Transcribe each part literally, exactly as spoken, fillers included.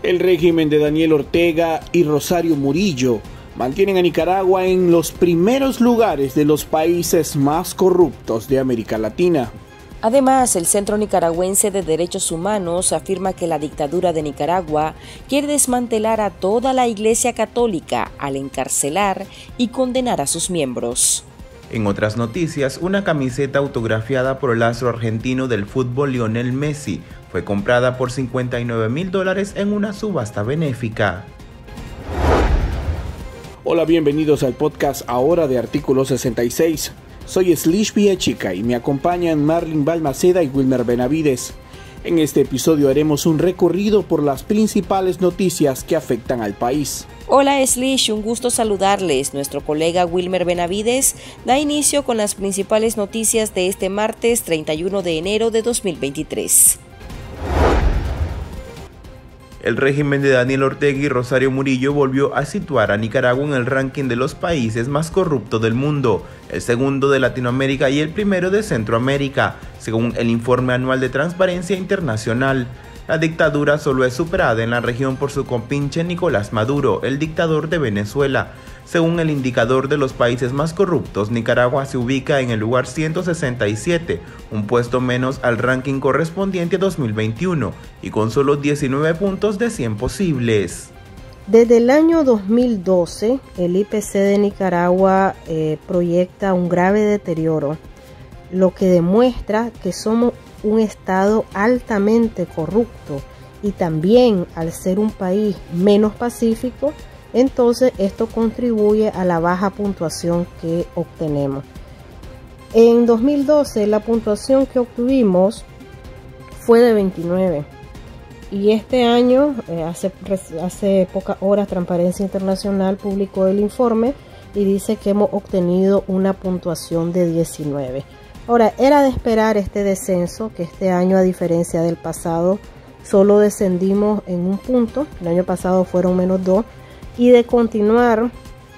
El régimen de Daniel Ortega y Rosario Murillo mantienen a Nicaragua en los primeros lugares de los países más corruptos de América Latina. Además, el Centro Nicaragüense de Derechos Humanos afirma que la dictadura de Nicaragua quiere desmantelar a toda la Iglesia Católica al encarcelar y condenar a sus miembros. En otras noticias, una camiseta autografiada por el astro argentino del fútbol Lionel Messi fue comprada por cincuenta y nueve mil dólares en una subasta benéfica. Hola, bienvenidos al podcast ahora de Artículo sesenta y seis. Soy Slish Villachica y me acompañan Marlin Balmaceda y Wilmer Benavides. En este episodio haremos un recorrido por las principales noticias que afectan al país. Hola Slish, un gusto saludarles. Nuestro colega Wilmer Benavides da inicio con las principales noticias de este martes treinta y uno de enero de dos mil veintitrés. El régimen de Daniel Ortega y Rosario Murillo volvió a situar a Nicaragua en el ranking de los países más corruptos del mundo, el segundo de Latinoamérica y el primero de Centroamérica, según el informe anual de Transparencia Internacional. La dictadura solo es superada en la región por su compinche Nicolás Maduro, el dictador de Venezuela. Según el indicador de los países más corruptos, Nicaragua se ubica en el lugar ciento sesenta y siete, un puesto menos al ranking correspondiente a dos mil veintiuno, y con solo diecinueve puntos de cien posibles. Desde el año dos mil doce, el I P C de Nicaragua eh, proyecta un grave deterioro, lo que demuestra que somos un estado altamente corrupto, y también al ser un país menos pacífico, entonces esto contribuye a la baja puntuación que obtenemos. En dos mil doce la puntuación que obtuvimos fue de veintinueve, y este año, eh, hace, hace pocas horas, Transparencia Internacional publicó el informe y dice que hemos obtenido una puntuación de diecinueve. Ahora, era de esperar este descenso, que este año, a diferencia del pasado, solo descendimos en un punto. El año pasado fueron menos dos. Y de continuar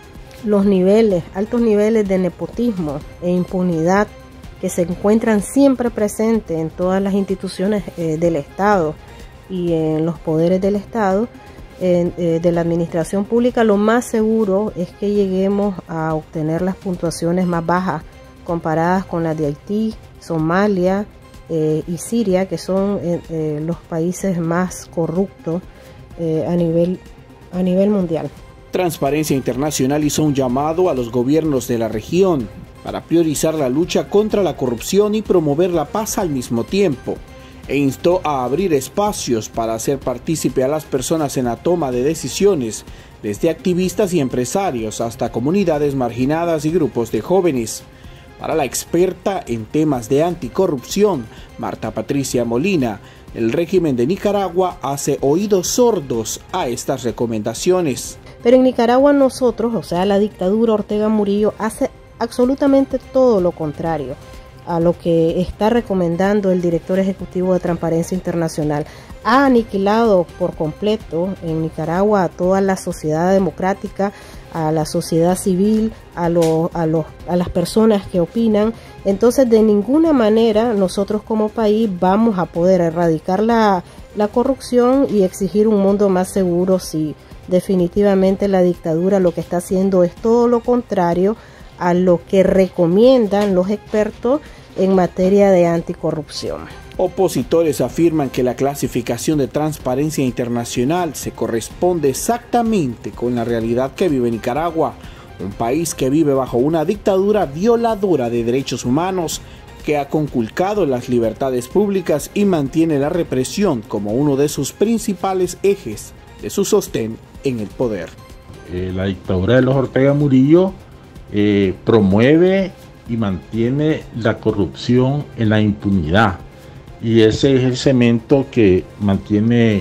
los niveles, altos niveles de nepotismo e impunidad que se encuentran siempre presentes en todas las instituciones eh, del Estado y en los poderes del Estado, eh, eh, de la administración pública, lo más seguro es que lleguemos a obtener las puntuaciones más bajas comparadas con las de Haití, Somalia eh, y Siria, que son eh, eh, los países más corruptos eh, a nivel, a nivel mundial. Transparencia Internacional hizo un llamado a los gobiernos de la región para priorizar la lucha contra la corrupción y promover la paz al mismo tiempo, e instó a abrir espacios para hacer partícipe a las personas en la toma de decisiones, desde activistas y empresarios hasta comunidades marginadas y grupos de jóvenes. Para la experta en temas de anticorrupción, Marta Patricia Molina, el régimen de Nicaragua hace oídos sordos a estas recomendaciones. Pero en Nicaragua nosotros, o sea, la dictadura Ortega Murillo, hace absolutamente todo lo contrario a lo que está recomendando el director ejecutivo de Transparencia Internacional. Ha aniquilado por completo en Nicaragua a toda la sociedad democrática, a la sociedad civil, a, lo, a, los, a las personas que opinan. Entonces, de ninguna manera nosotros como país vamos a poder erradicar la, la corrupción y exigir un mundo más seguro si definitivamente la dictadura lo que está haciendo es todo lo contrario a lo que recomiendan los expertos en materia de anticorrupción. Opositores afirman que la clasificación de Transparencia Internacional se corresponde exactamente con la realidad que vive Nicaragua, un país que vive bajo una dictadura violadora de derechos humanos que ha conculcado las libertades públicas y mantiene la represión como uno de sus principales ejes de su sostén en el poder. Eh, la dictadura de los Ortega Murillo eh, promueve y mantiene la corrupción en la impunidad. Y ese es el cemento que mantiene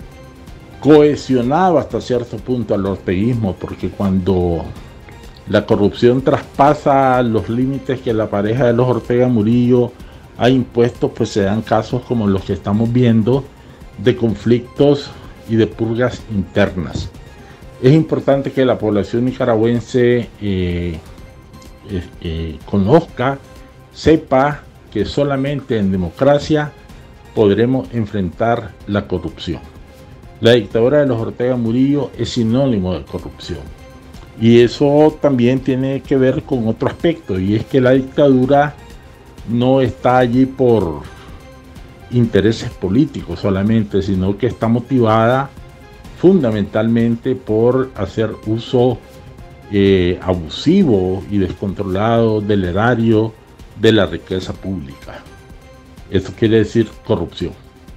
cohesionado hasta cierto punto al orteguismo, porque cuando la corrupción traspasa los límites que la pareja de los Ortega Murillo ha impuesto, pues se dan casos como los que estamos viendo de conflictos y de purgas internas. Es importante que la población nicaragüense eh, eh, eh, conozca, sepa que solamente en democracia podremos enfrentar la corrupción. La dictadura de los Ortega Murillo es sinónimo de corrupción. Y eso también tiene que ver con otro aspecto, y es que la dictadura no está allí por intereses políticos solamente, sino que está motivada fundamentalmente por hacer uso eh, abusivo y descontrolado del erario de la riqueza pública. Eso quiere decir corrupción.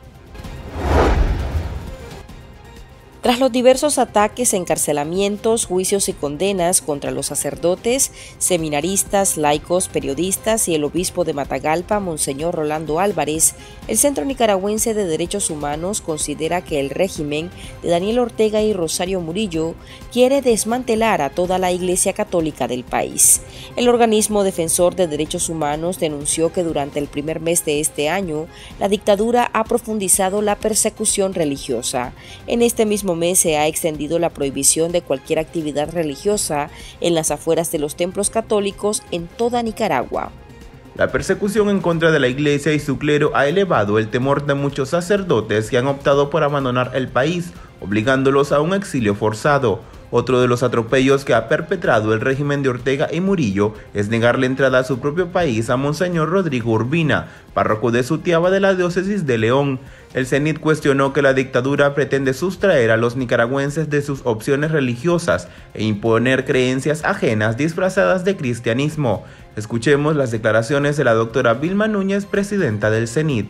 Tras los diversos ataques, encarcelamientos, juicios y condenas contra los sacerdotes, seminaristas, laicos, periodistas y el obispo de Matagalpa, Monseñor Rolando Álvarez, el Centro Nicaragüense de Derechos Humanos considera que el régimen de Daniel Ortega y Rosario Murillo quiere desmantelar a toda la Iglesia Católica del país. El organismo defensor de derechos humanos denunció que durante el primer mes de este año, la dictadura ha profundizado la persecución religiosa. En este mismo mes se ha extendido la prohibición de cualquier actividad religiosa en las afueras de los templos católicos en toda Nicaragua. La persecución en contra de la iglesia y su clero ha elevado el temor de muchos sacerdotes que han optado por abandonar el país, obligándolos a un exilio forzado. Otro de los atropellos que ha perpetrado el régimen de Ortega y Murillo es negarle entrada a su propio país a Monseñor Rodrigo Urbina, párroco de Sutiaba de la diócesis de León. El CENIT cuestionó que la dictadura pretende sustraer a los nicaragüenses de sus opciones religiosas e imponer creencias ajenas disfrazadas de cristianismo. Escuchemos las declaraciones de la doctora Vilma Núñez, presidenta del CENIT.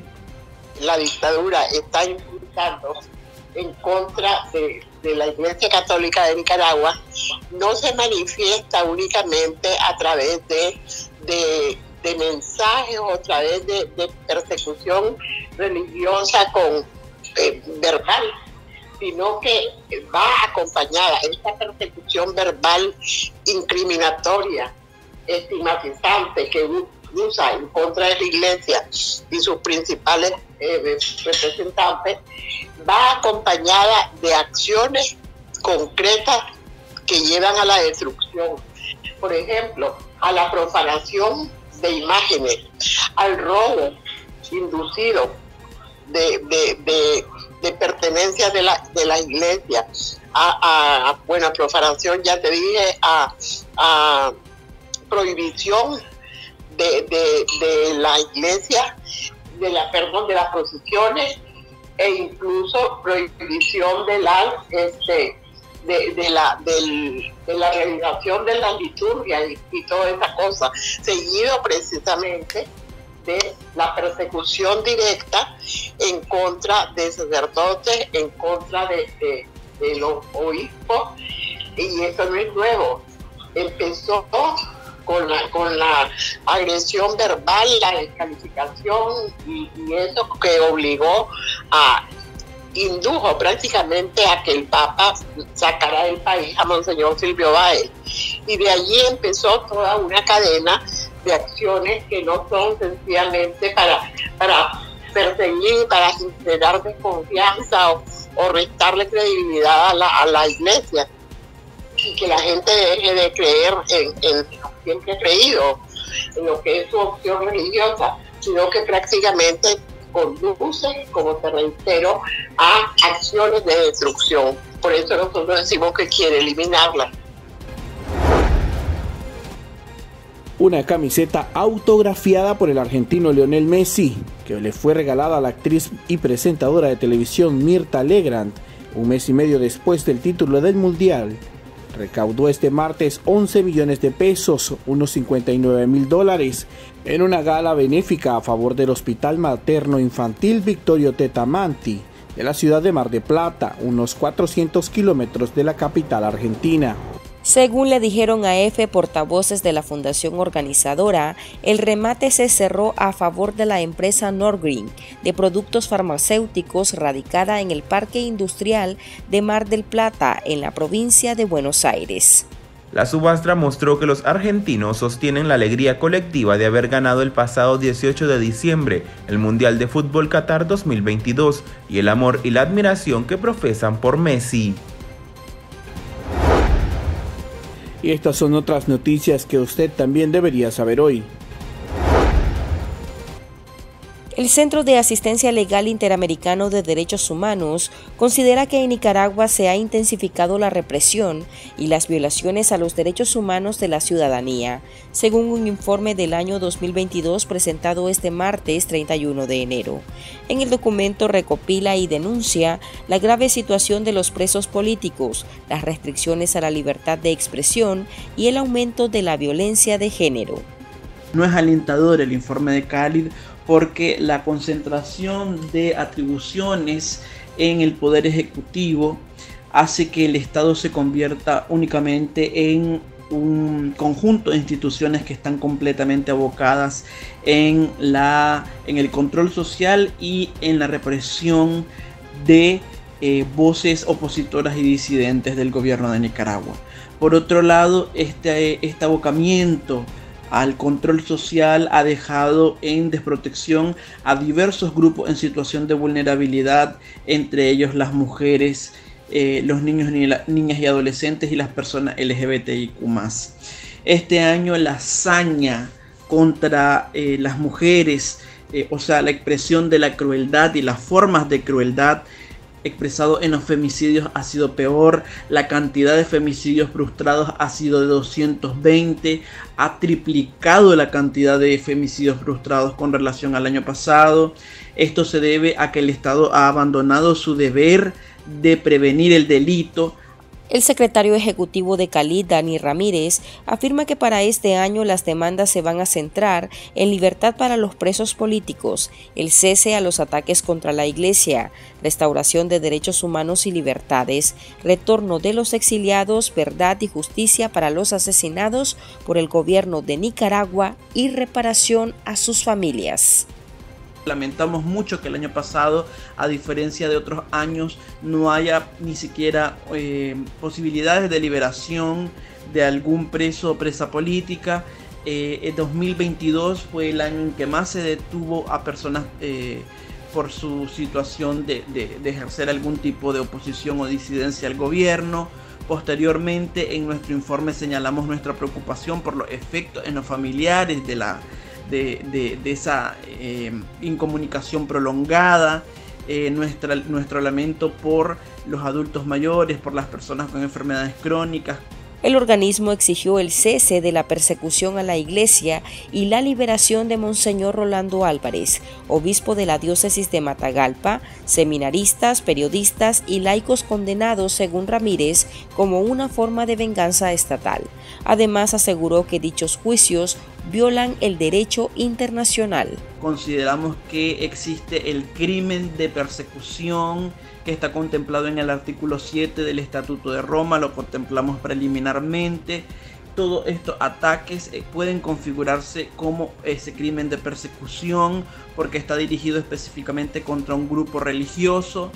La dictadura está impulsando en contra de, de la Iglesia Católica de Nicaragua, no se manifiesta únicamente a través de, de, de mensajes o a través de, de persecución religiosa con eh, verbal, sino que va acompañada esta persecución verbal incriminatoria, estigmatizante, que usa en contra de la Iglesia y sus principales eh, representantes, va acompañada de acciones concretas que llevan a la destrucción. Por ejemplo, a la profanación de imágenes, al robo inducido de, de, de, de pertenencias de la, de la iglesia, a, a buena profanación, ya te dije, a, a prohibición de, de, de la iglesia, de la, perdón, de las procesiones, e incluso prohibición de la, este, de, de la, del, de la realización de la liturgia y, y toda esa cosa, seguido precisamente de la persecución directa en contra de sacerdotes, en contra de, de, de los obispos, y eso no es nuevo. Empezó con la, con la agresión verbal, la descalificación y, y eso que obligó a, indujo prácticamente a que el Papa sacara del país a Monseñor Silvio Báez. Y de allí empezó toda una cadena de acciones que no son sencillamente para, para perseguir, para generar desconfianza o, o restarle credibilidad a la, a la iglesia, y que la gente deje de creer en, en lo que siempre ha creído, en lo que es su opción religiosa, sino que prácticamente conduce, como te reitero, a acciones de destrucción. Por eso nosotros decimos que quiere eliminarla. Una camiseta autografiada por el argentino Lionel Messi, que le fue regalada a la actriz y presentadora de televisión Mirta Legrand, un mes y medio después del título del Mundial, recaudó este martes once millones de pesos, unos cincuenta y nueve mil dólares, en una gala benéfica a favor del Hospital Materno Infantil Victorio Tetamanti de la ciudad de Mar de Plata, unos cuatrocientos kilómetros de la capital argentina. Según le dijeron a EFE portavoces de la fundación organizadora, el remate se cerró a favor de la empresa Norgreen de productos farmacéuticos radicada en el Parque Industrial de Mar del Plata, en la provincia de Buenos Aires. La subasta mostró que los argentinos sostienen la alegría colectiva de haber ganado el pasado dieciocho de diciembre el Mundial de Fútbol Qatar dos mil veintidós y el amor y la admiración que profesan por Messi. Y estas son otras noticias que usted también debería saber hoy. El Centro de Asistencia Legal Interamericano de Derechos Humanos considera que en Nicaragua se ha intensificado la represión y las violaciones a los derechos humanos de la ciudadanía, según un informe del año dos mil veintidós presentado este martes treinta y uno de enero. En el documento recopila y denuncia la grave situación de los presos políticos, las restricciones a la libertad de expresión y el aumento de la violencia de género. No es alentador el informe de Khalid porque la concentración de atribuciones en el Poder Ejecutivo hace que el Estado se convierta únicamente en un conjunto de instituciones que están completamente abocadas en, la, en el control social y en la represión de eh, voces opositoras y disidentes del gobierno de Nicaragua. Por otro lado, este, este abocamiento al control social ha dejado en desprotección a diversos grupos en situación de vulnerabilidad, entre ellos las mujeres, eh, los niños, niñas y adolescentes y las personas L G B T I Q más. Este año la hazaña contra eh, las mujeres, eh, o sea, la expresión de la crueldad y las formas de crueldad expresado en los femicidios ha sido peor. La cantidad de femicidios frustrados ha sido de doscientos veinte, ha triplicado la cantidad de femicidios frustrados con relación al año pasado. Esto se debe a que el Estado ha abandonado su deber de prevenir el delito. El secretario ejecutivo de Khalid, Dani Ramírez, afirma que para este año las demandas se van a centrar en libertad para los presos políticos, el cese a los ataques contra la Iglesia, restauración de derechos humanos y libertades, retorno de los exiliados, verdad y justicia para los asesinados por el gobierno de Nicaragua y reparación a sus familias. Lamentamos mucho que el año pasado, a diferencia de otros años, no haya ni siquiera eh, posibilidades de liberación de algún preso o presa política. Eh, el dos mil veintidós fue el año en que más se detuvo a personas eh, por su situación de, de, de ejercer algún tipo de oposición o disidencia al gobierno. Posteriormente, en nuestro informe señalamos nuestra preocupación por los efectos en los familiares de la De, de, de esa eh, incomunicación prolongada, eh, nuestra, nuestro lamento por los adultos mayores, por las personas con enfermedades crónicas. El organismo exigió el cese de la persecución a la Iglesia y la liberación de Monseñor Rolando Álvarez, obispo de la diócesis de Matagalpa, seminaristas, periodistas y laicos condenados, según Ramírez, como una forma de venganza estatal. Además, aseguró que dichos juicios violan el derecho internacional. Consideramos que existe el crimen de persecución que está contemplado en el artículo siete del Estatuto de Roma, lo contemplamos preliminarmente. Todos estos ataques eh, pueden configurarse como ese crimen de persecución porque está dirigido específicamente contra un grupo religioso.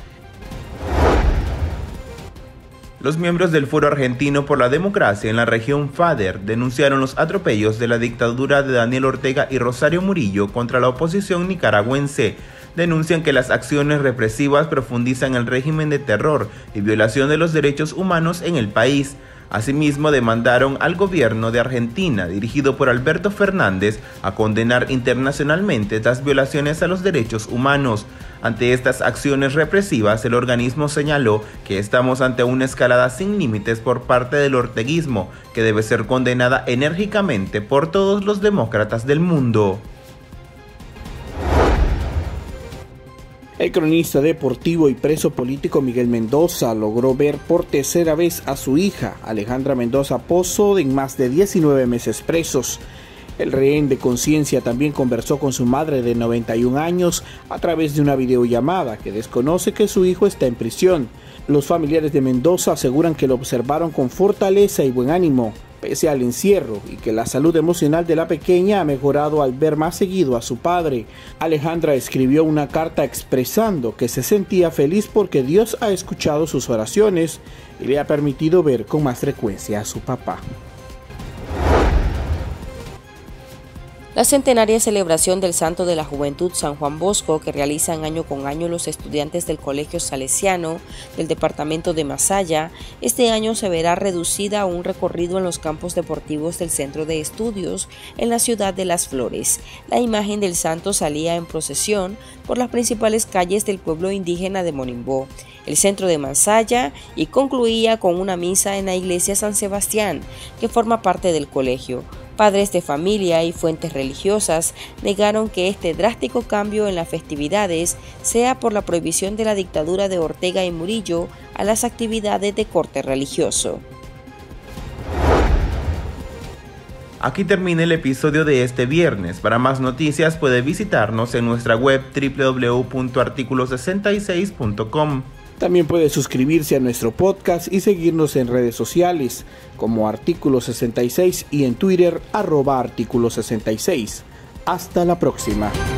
Los miembros del Foro Argentino por la Democracia en la región FADER denunciaron los atropellos de la dictadura de Daniel Ortega y Rosario Murillo contra la oposición nicaragüense. Denuncian que las acciones represivas profundizan el régimen de terror y violación de los derechos humanos en el país. Asimismo, demandaron al gobierno de Argentina, dirigido por Alberto Fernández, a condenar internacionalmente las violaciones a los derechos humanos. Ante estas acciones represivas, el organismo señaló que estamos ante una escalada sin límites por parte del orteguismo, que debe ser condenada enérgicamente por todos los demócratas del mundo. El cronista deportivo y preso político Miguel Mendoza logró ver por tercera vez a su hija, Alejandra Mendoza Pozo, en más de diecinueve meses presos. El rehén de conciencia también conversó con su madre de noventa y un años a través de una videollamada que desconoce que su hijo está en prisión. Los familiares de Mendoza aseguran que lo observaron con fortaleza y buen ánimo, pese al encierro, y que la salud emocional de la pequeña ha mejorado al ver más seguido a su padre. Alejandra escribió una carta expresando que se sentía feliz porque Dios ha escuchado sus oraciones y le ha permitido ver con más frecuencia a su papá. La centenaria celebración del Santo de la Juventud San Juan Bosco, que realizan año con año los estudiantes del Colegio Salesiano del departamento de Masaya, este año se verá reducida a un recorrido en los campos deportivos del Centro de Estudios en la ciudad de Las Flores. La imagen del santo salía en procesión por las principales calles del pueblo indígena de Monimbó, el centro de Masaya, y concluía con una misa en la iglesia San Sebastián, que forma parte del colegio. Padres de familia y fuentes religiosas negaron que este drástico cambio en las festividades sea por la prohibición de la dictadura de Ortega y Murillo a las actividades de corte religioso. Aquí termina el episodio de este viernes. Para más noticias puede visitarnos en nuestra web doble u doble u doble u punto artículo sesenta y seis punto com. También puede suscribirse a nuestro podcast y seguirnos en redes sociales como Artículo sesenta y seis y en Twitter arroba Artículo sesenta y seis. Hasta la próxima.